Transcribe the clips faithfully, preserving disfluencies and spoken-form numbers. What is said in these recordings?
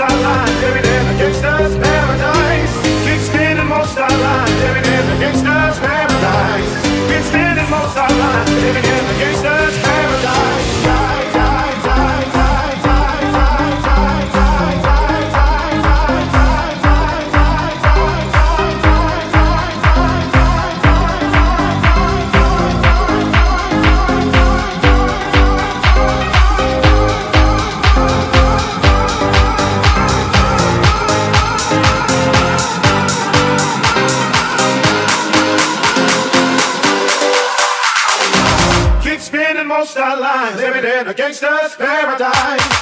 our lines, every day the gangsta's paradise. Keep spinning most our lines, every day the gangsta's paradise. Keep spinning most our lines, every day the gangsta's paradise. Most our lines, every day in a gangster's paradise.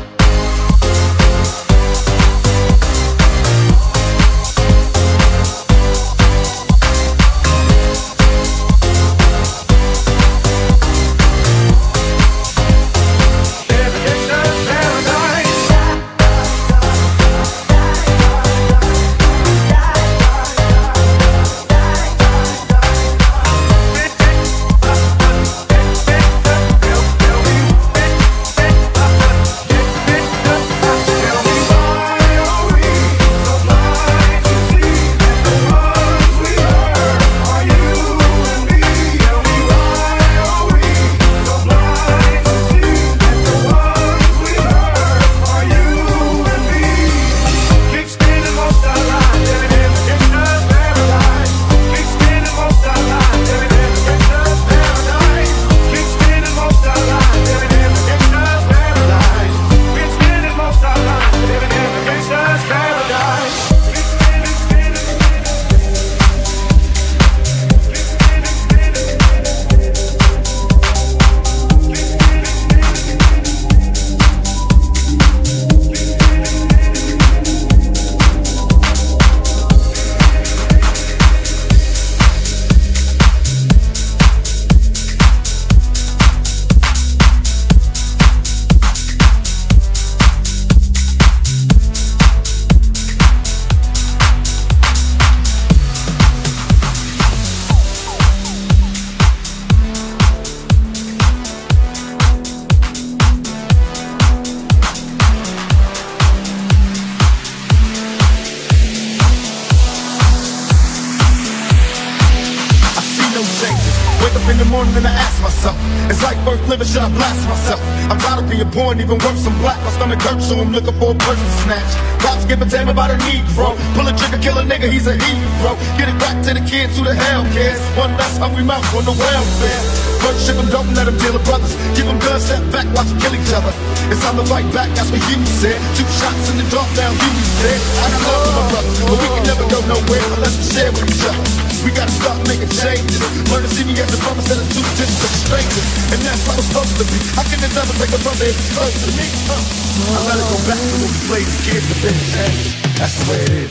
In the morning and I ask myself, is life worth living, should I blast myself? I'm tired of being born, even worse, I'm black. My stomach hurts, so I'm looking for a person to snatch. Cops give a damn about a Negro. Pull a trigger, kill a nigga, he's a hero. Get it back to the kids who the hell cares. One less hungry mouth on the welfare. First ship them, don't let them deal with brothers. Give them guns, step back, watch them kill each other. It's time to fight back, that's what Huey said. Two shots in the dark, now Huey's dead. I got love for my brother, but we can never go nowhere unless we share with each other. We gotta start making changes. Learn to see me as a brother instead of two distant strangers. And that's how it's supposed to be. How can the devil take a brother if he's close to me? Uh, I let it go back to when we played the kids, but then it's changed. That's the way it is.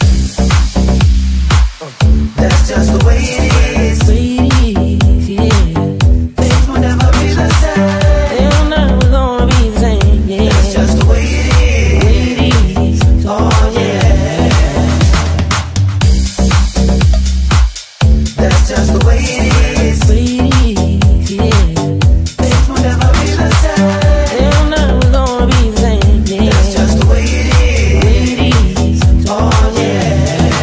Uh. That's just the way it is. Yeah. Things will never be the same. They're never gonna be the same. Yeah. That's just the way it is. Oh yeah. That's just the way it is. Yeah. Things will never be the same. They're never gonna be the same. Yeah. That's just the way it is. Oh yeah.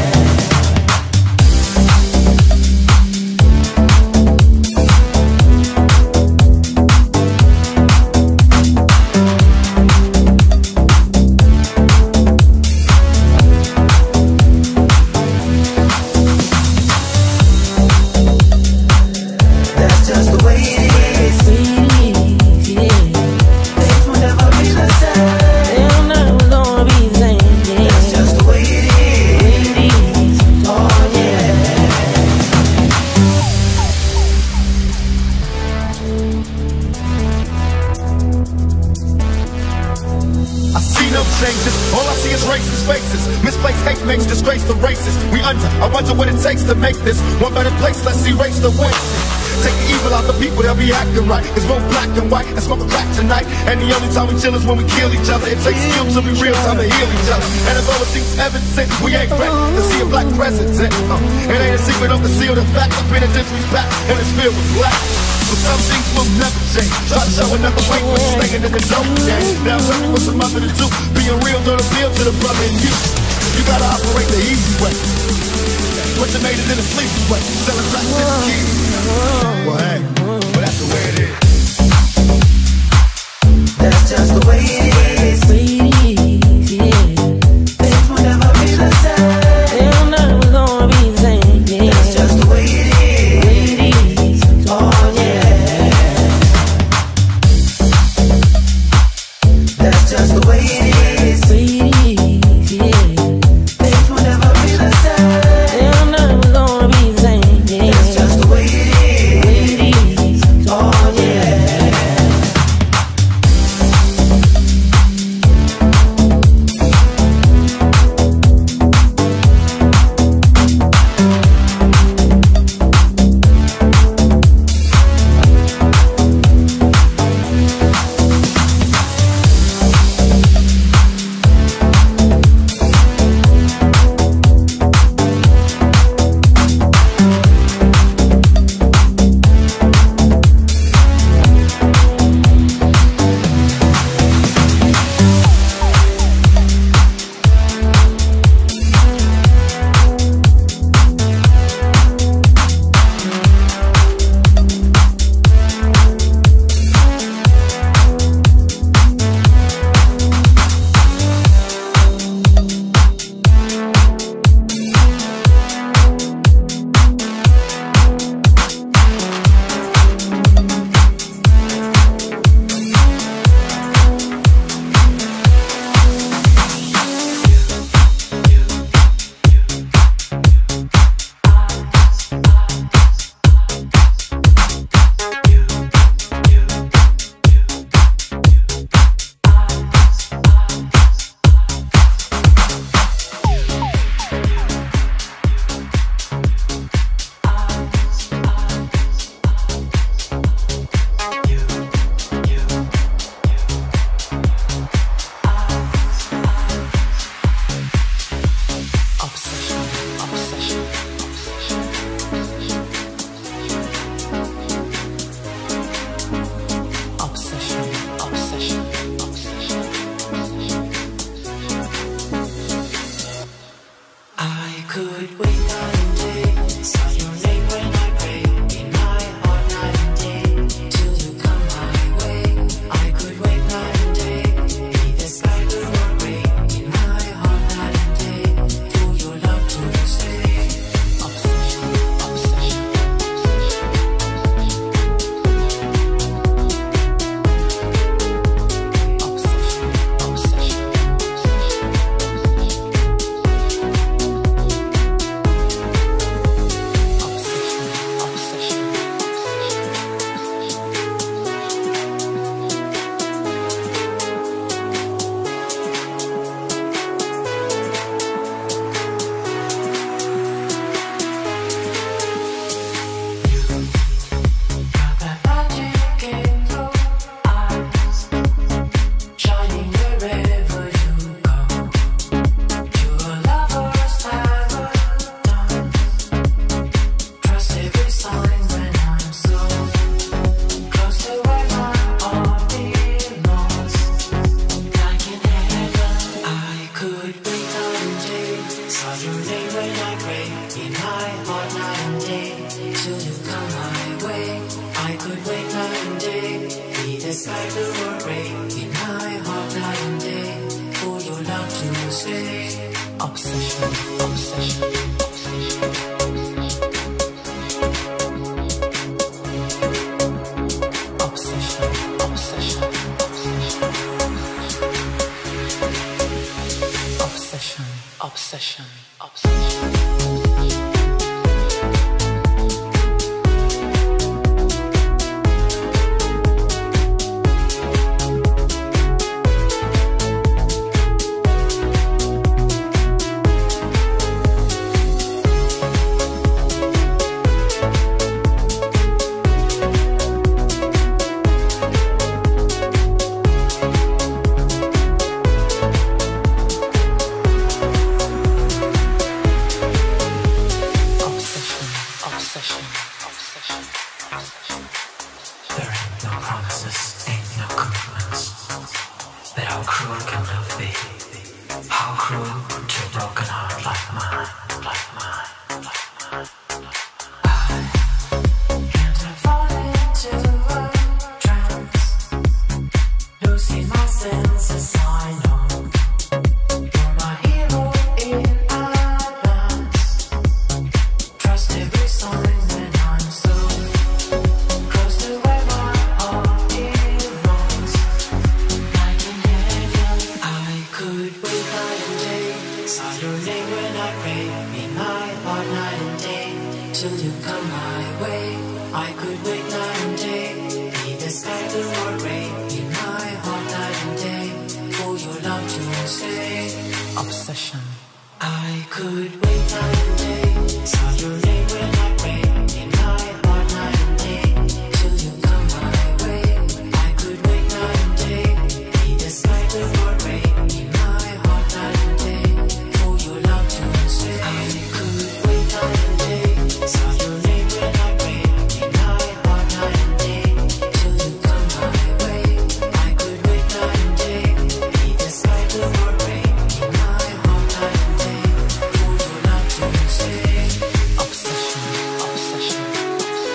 All I see is racist faces. Misplaced hate makes disgrace to races. We under, I wonder what it takes to make this one better place. Let's erase the waste. Take the evil out the people, they'll be acting right. It's both black and white, and smoke a crack tonight. And the only time we chill is when we kill each other. It takes skill to be real, time to heal each other. And if overseas ever since, we ain't ready to see a black president. uh, It ain't a secret of the seal, the fact the penitentiary's back, and it's filled with black. But some things will never change. Try to show another way, but you're staying in the dope game. Now tell me what's a mother to do. Being real don't appeal to the brother in you. You gotta operate the easy way. But you made it in a sleepy way. Selling black to the kids. Well, hey, but that's the way it is. That's just the way it is. Things will never be the same. They're never gonna be the same. Yeah. That's just the way it is. Oh yeah. That's just the way it is. Things will never be the same. They're never gonna be the same. Yeah. That's just the way it is. Oh yeah. Obsession, obsession. your name when I pray, in my heart night and day, till you come my way. I could wait night and day, be the sky blue or gray, in my heart night and day, for your love to say. Obsession. I could wait night and day, saw your name when I pray, in my heart night and day, till you come my way. I could wait night and day, be the sky blue or gray, in my heart night and day, for your love to say. I could wait night and day, saw your name when I pray, in my heart night and day, till you come my way. I could wait night and day, be the sky blue or gray, in my heart night and day, for your love to say. Obsession. Obsession.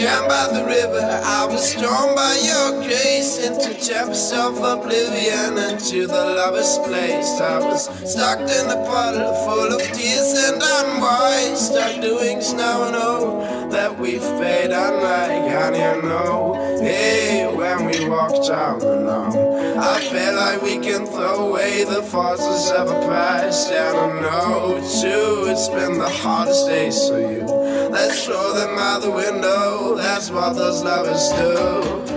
down by the river, I was drawn by your grace into chambers of oblivion, into the lover's place. I was stuck in a puddle full of tears and unwise, stuck doing snow, know that we've paid unlike, and you know, hey, when we walked down the lawn, I feel like we can throw away the forces of a past, and I know too, it's been the hardest days for you. Let's throw them out the window, that's what those lovers do.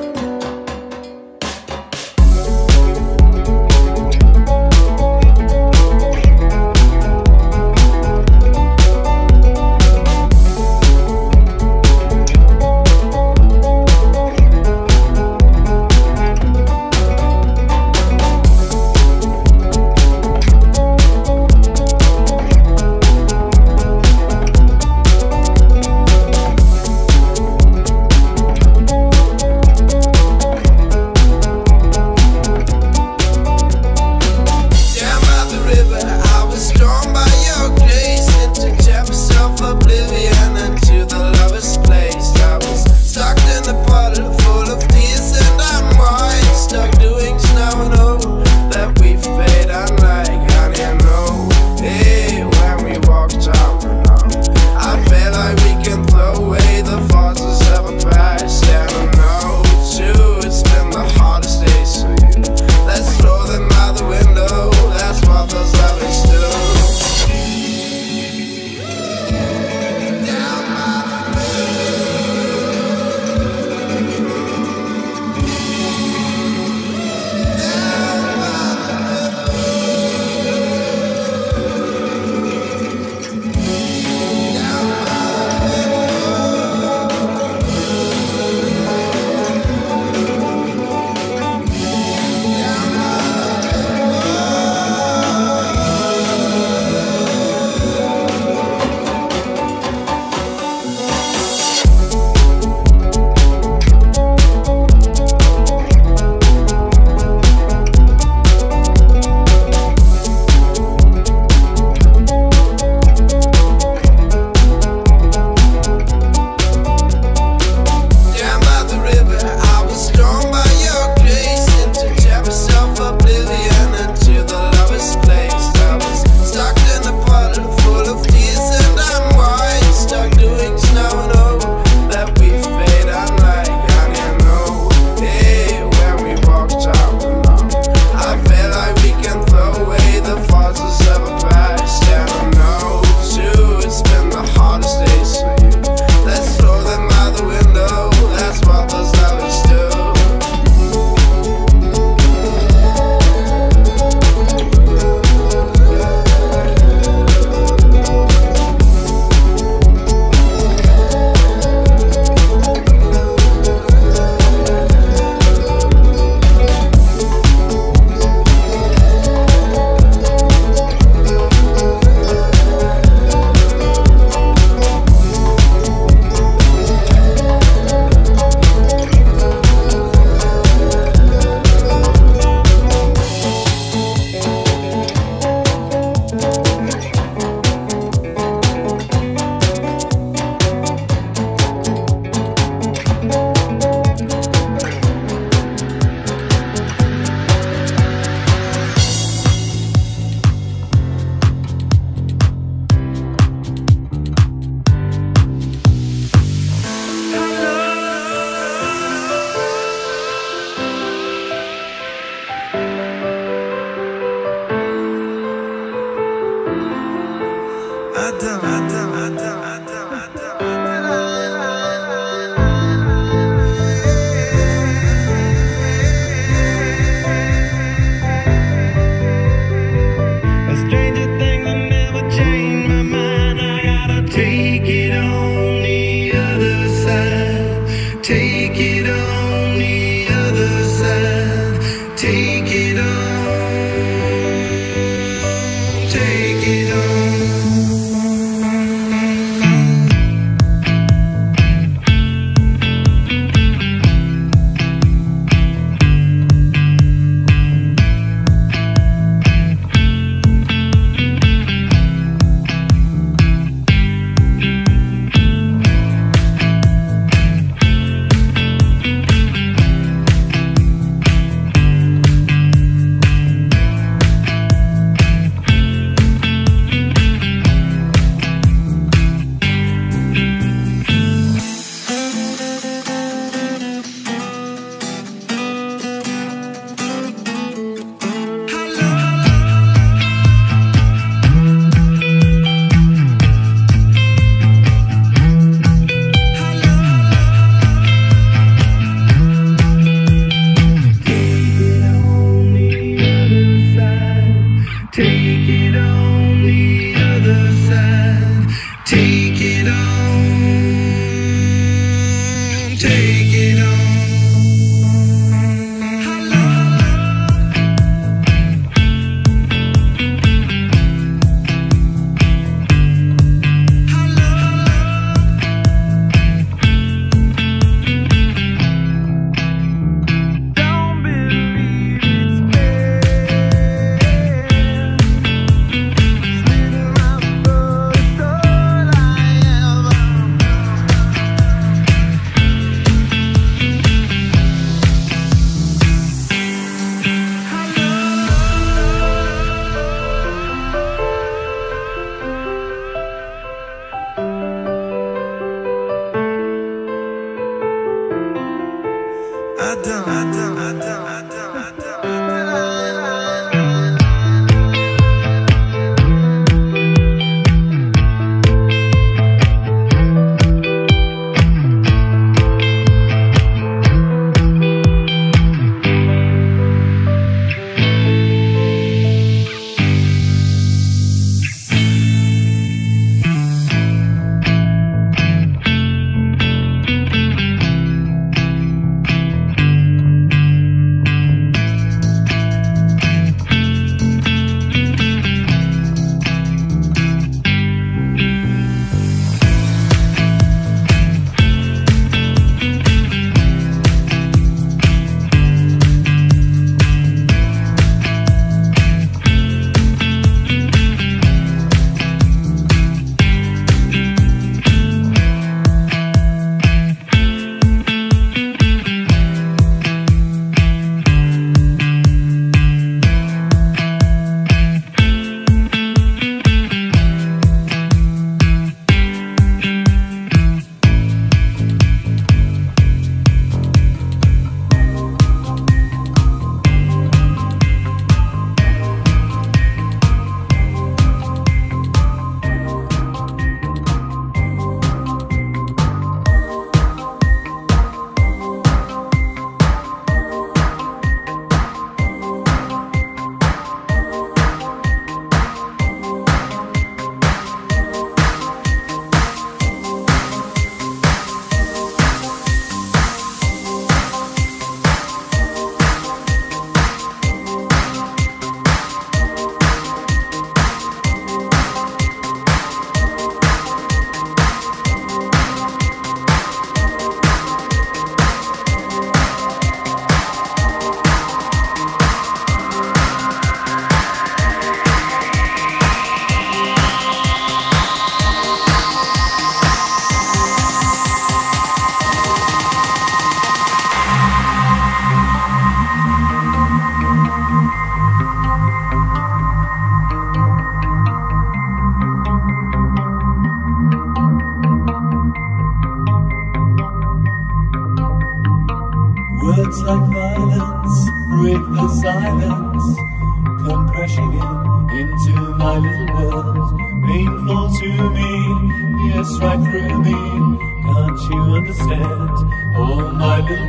Words like violence break the silence, come crashing in into my little world. Painful to me, yes, right through me. Can't you understand? Oh, my little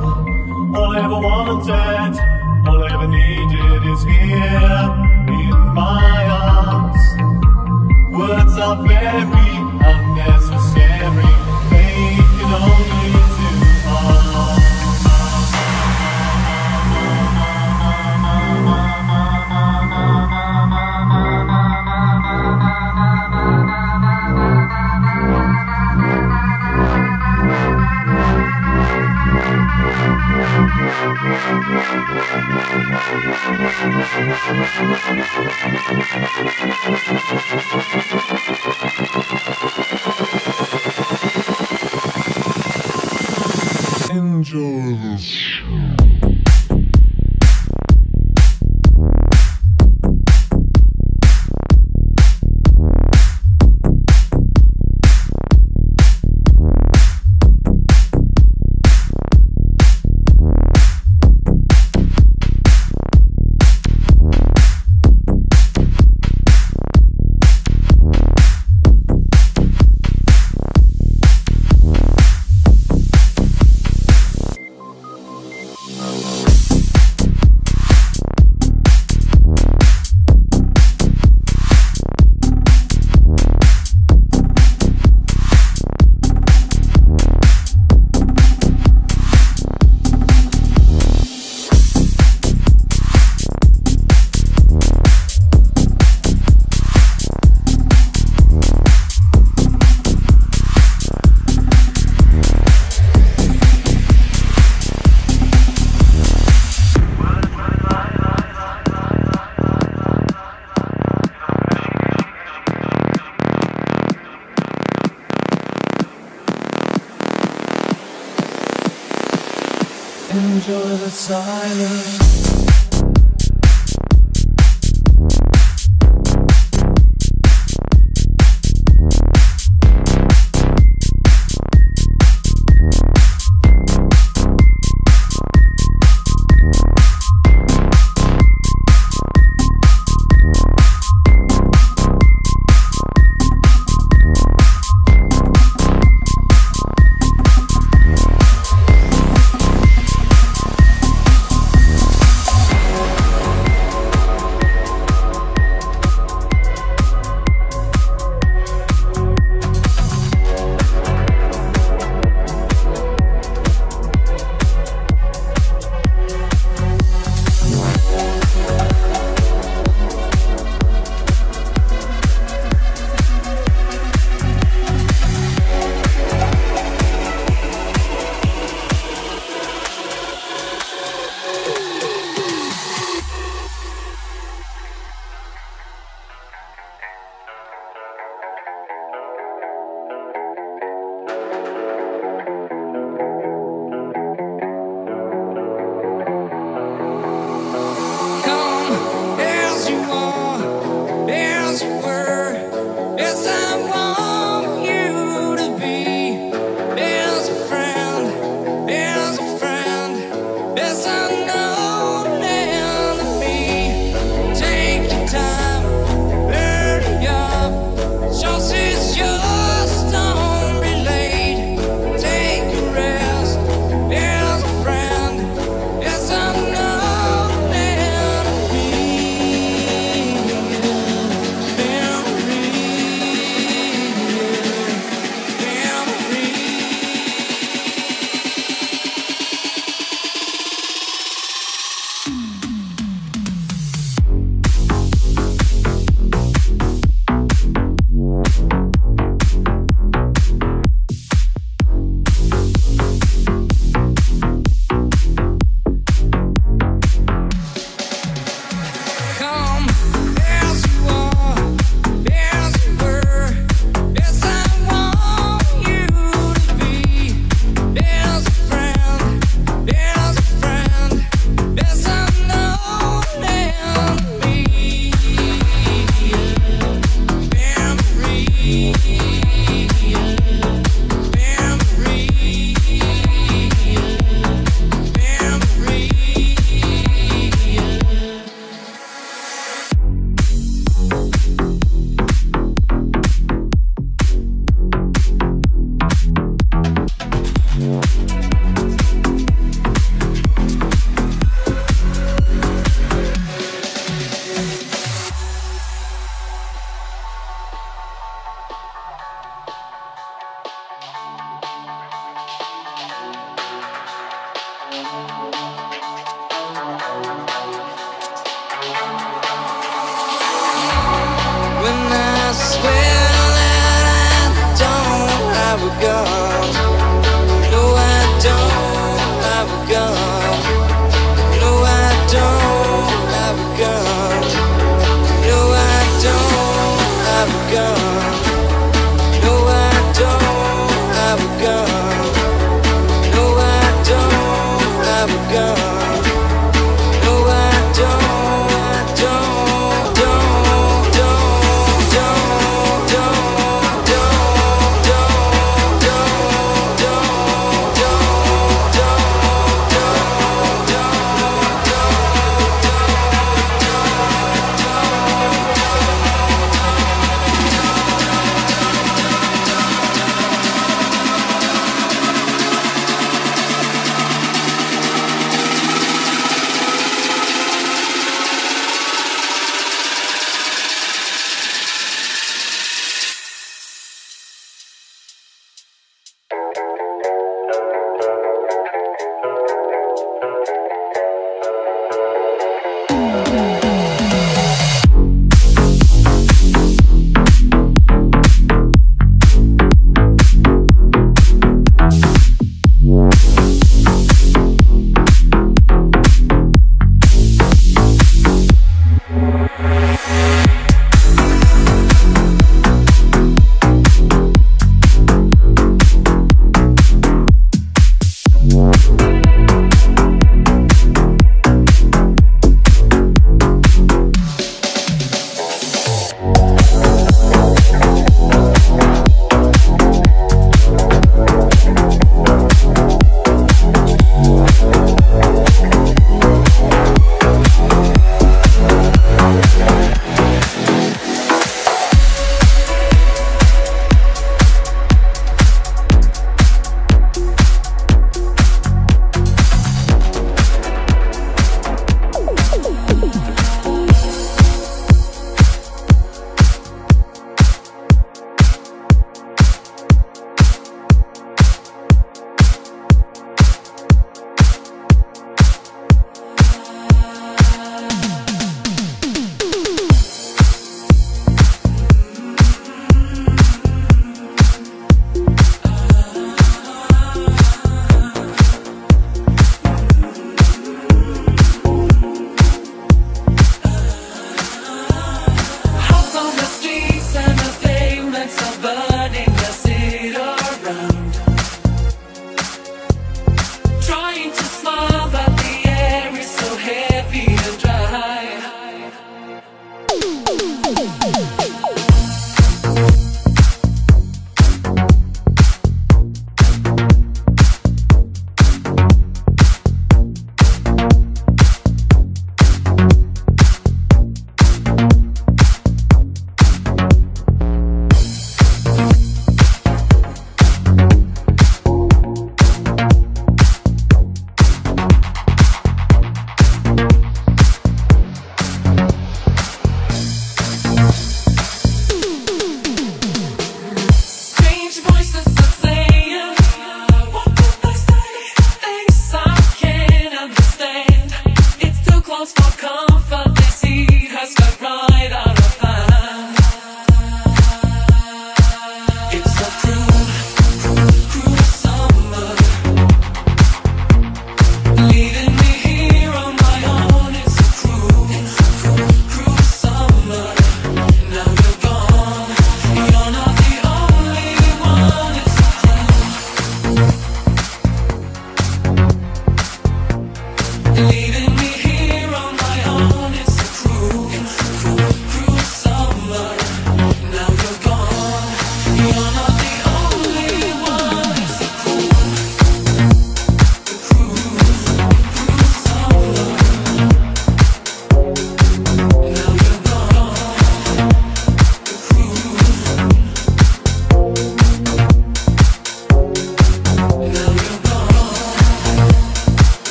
girl, all I ever wanted, all I ever needed is here in my arms. Words are very unnecessary, they can only do harm. Enjoy this. Enjoy the silence.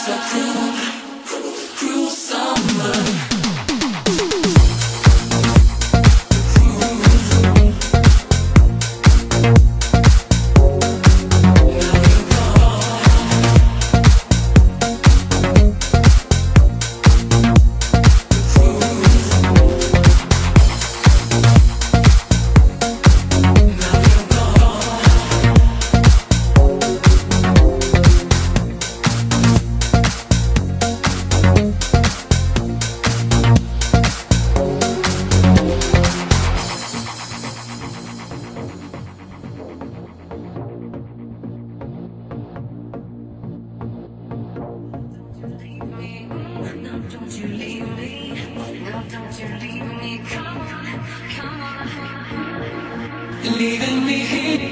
Leaving me here.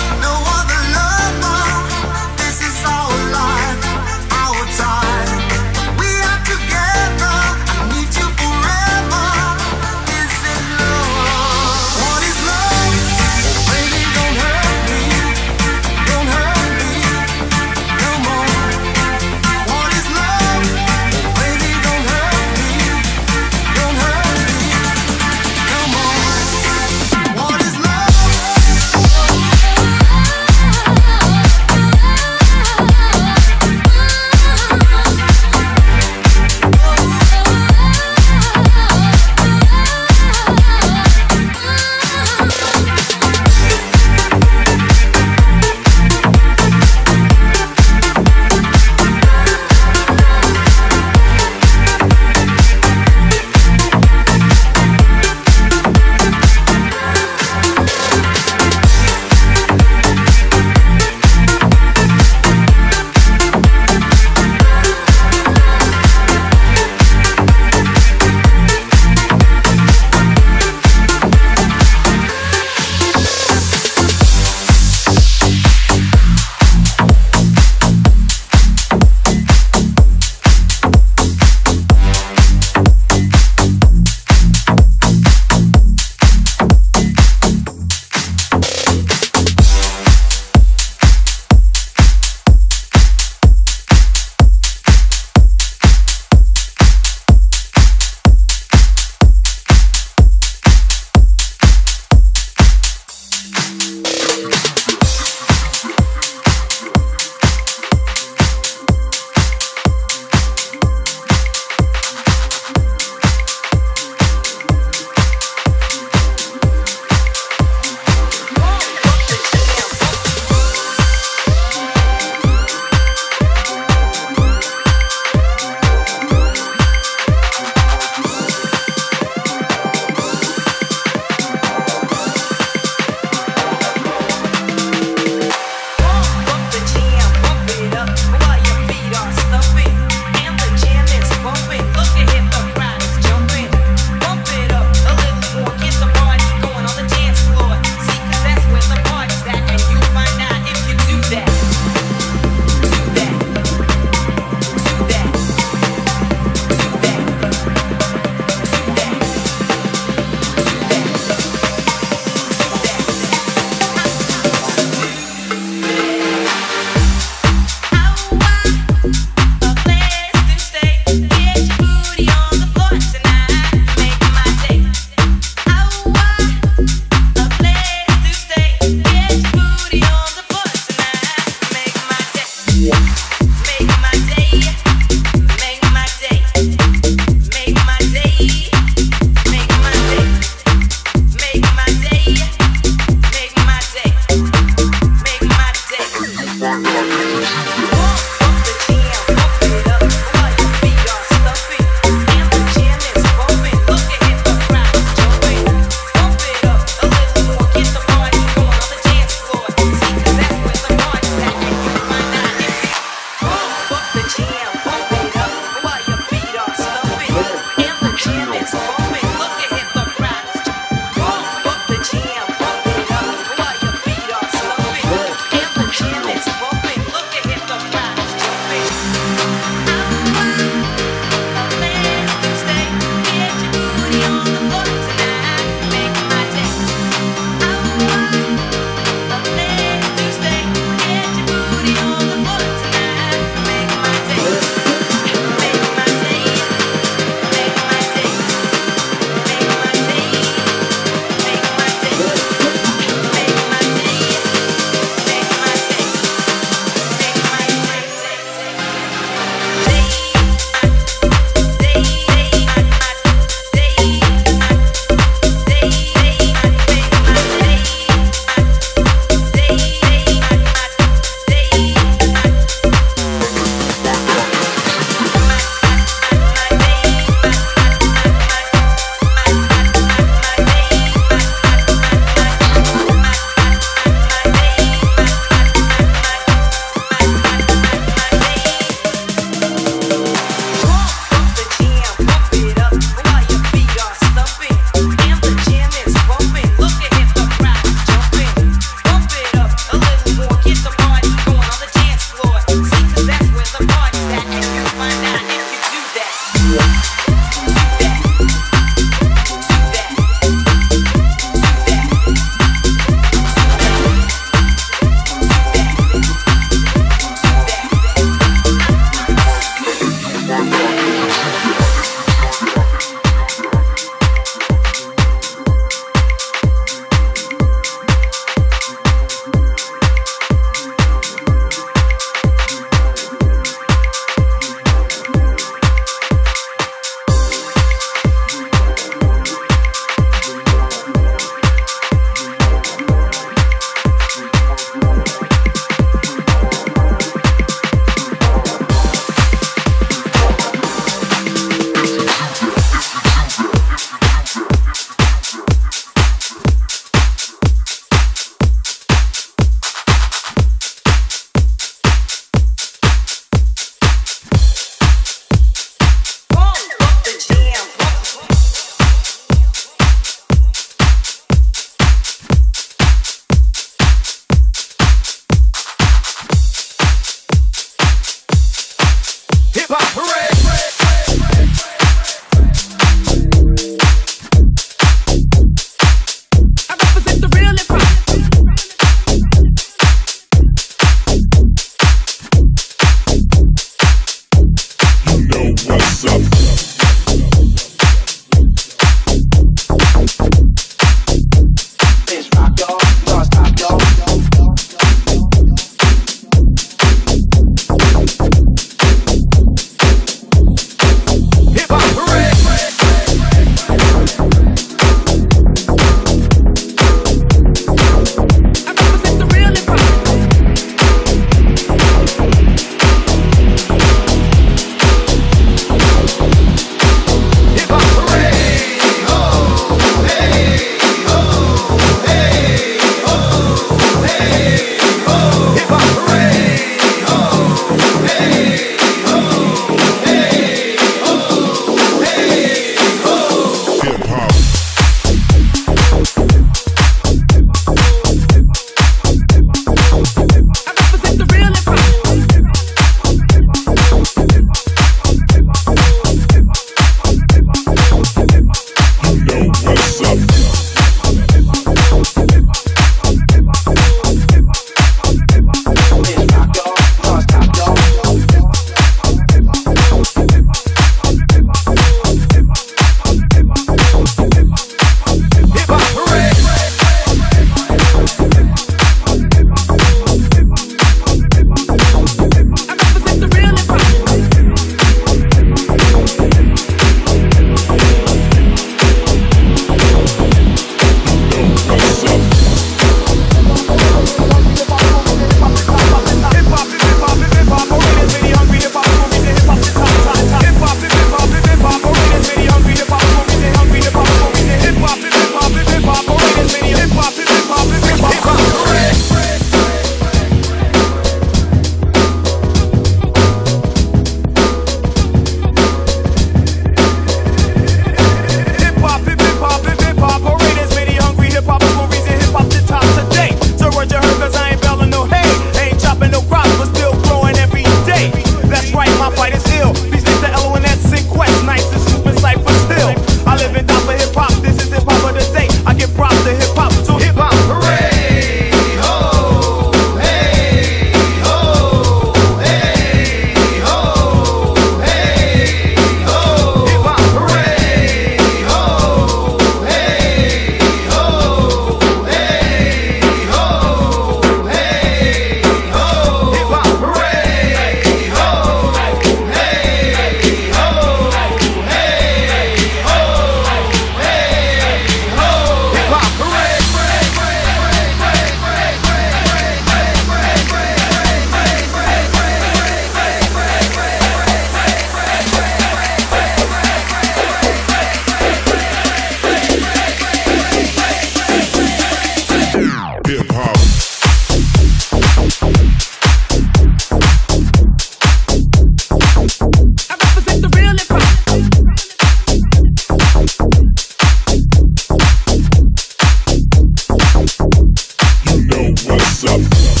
myself.